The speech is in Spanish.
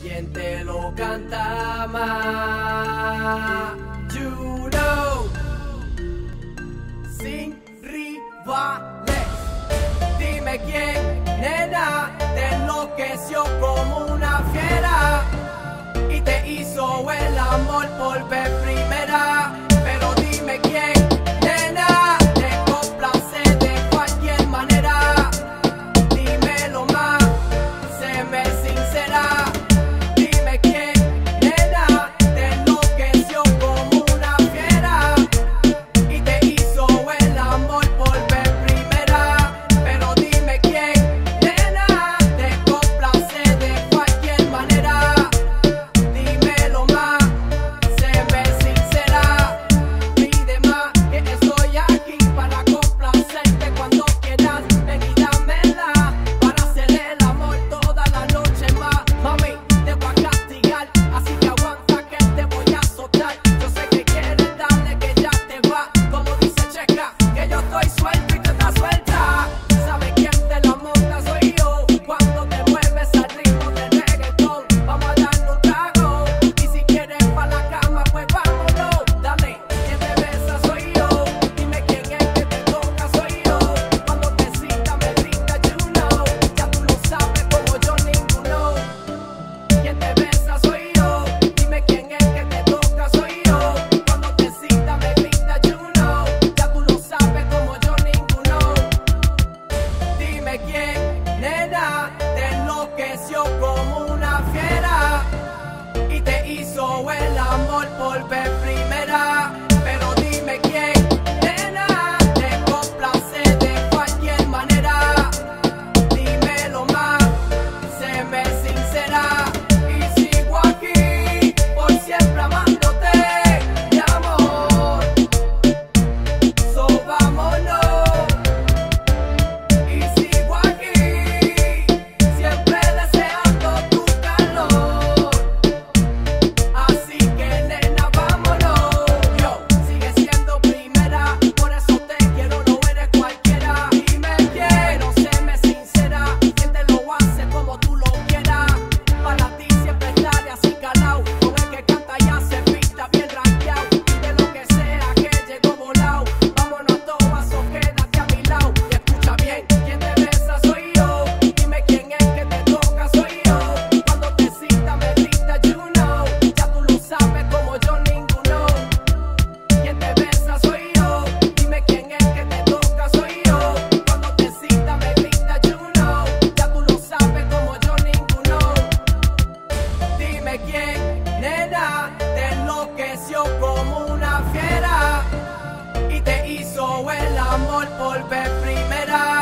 ¿Quién te lo canta más? You know, sin rivales. Dime quién, nena, te enloqueció como una fiera y te hizo el amor por vez primera. Pero dime quién, nena, te complace de cualquier manera. Dímelo más, séme sincera. Dime quién, nena, te enloqueció como una fiera y te hizo el amor por vez primera. Pero dime quién, nena, te complace de cualquier manera. Dímelo más, séme sincera. Pide más, que estoy aquí para complacerte cuando quieras. Ven y dámela para hacer el amor toda la noche más. Mami, te voy a castigar, así que aguanta que te voy a soltar. Yo sé que quieres darle, que ya te va. Como dice Checa, que yo estoy suelto y tú estás suelta. ¿Sabes quién te la monta? Soy yo. Cuando te mueves al ritmo del reggaetón, vamos a darnos un trago. Y si quieres pa' la cama, pues vámonos. Dame, quien te besa soy yo. Dime quién es que te toca, soy yo. Cuando te cita me brinda, you know. Ya tú lo sabes como yo ninguno. Quien te besa soy yo. Dime quién es que te toca, soy yo. Cuando te cita me brinda, you know. Ya tú lo sabes como yo ninguno. Dime quién, nena, te enloqueció como una fiera y te hizo el amor por vez primera. Pero dime quién, nena, te complace de cualquier manera. Dímelo más, séme sincera. Y sigo aquí, por siempre amándote, mi amor. So vámonos. Y sigo aquí, siempre deseando tu calor. Así que nena, vámonos. Yo, sigue siendo primera, por eso te quiero, no eres cualquiera. Dime quién, no séme sincera, quién te lo hace como tú lo quieras. Para ti siempre estaré así calao, con el que canta y hace pista bien rankeado. De lo que sea que llegó volado, vámonos a todas o quédate a mi lado. Y escucha bien, quien te besa soy yo. Dime quién es que te toca, soy yo. Cuando te cita me brinda, you know. Ya tú lo sabes como yo ninguno. Quien te besa soy yo. Dime quién es que te toca, soy yo. Cuando te cita me brinda, you know. Ya tú lo sabes como yo ninguno. Dime quién, nena, te enloqueció como una fiera y te hizo el amor por vez primera.